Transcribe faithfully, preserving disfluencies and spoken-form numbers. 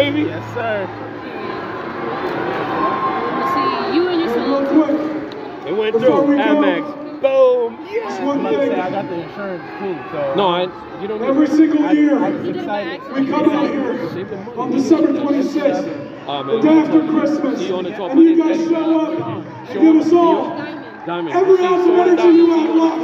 baby. Yes, sir. Let's see, you and your son. It went through. Amex. Boom. Yeah. I'm about to say I got the insurance too. So No, I, you don't Every need single I, year, I was excited. we come out here on December twenty-sixth, Uh, the man, day after Christmas, see you on the top and you guys show up and give us all Diamond. every ounce of energy you have left.